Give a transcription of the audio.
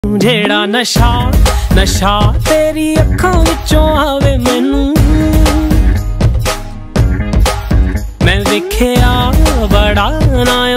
जेड़ा नशा नशा तेरी अखां विचों आवे मैनू, मैं वेखिया बड़ा ना